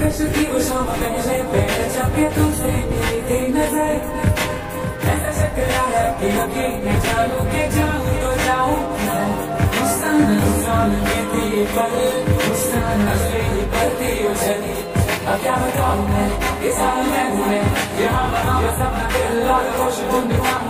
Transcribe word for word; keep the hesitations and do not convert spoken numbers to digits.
की वो शाम पहले पैर जबकि तुझसे मेरी थी नजर, ऐसा शक्ल है कि यकीन न जाऊं के जाऊं तो जाऊं मुस्तान मुस्तान में थी ये पल, मुस्तान असली पर थी वो चली। अब क्या बताऊं मैं, ये साल मैं हूँ मैं, यहाँ वहाँ बस अपना दिल और खुश बुंद